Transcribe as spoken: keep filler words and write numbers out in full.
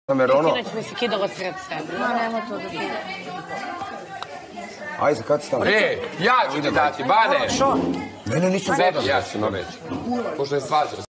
Merono. Inače mi se kidalo sred sebe. Ma nemo to da ti... Ajde, kad si tamo? E, ja ću ti dati, Bane! Mene nisu vodali. Ja ću vam reći. Pošto je svađao.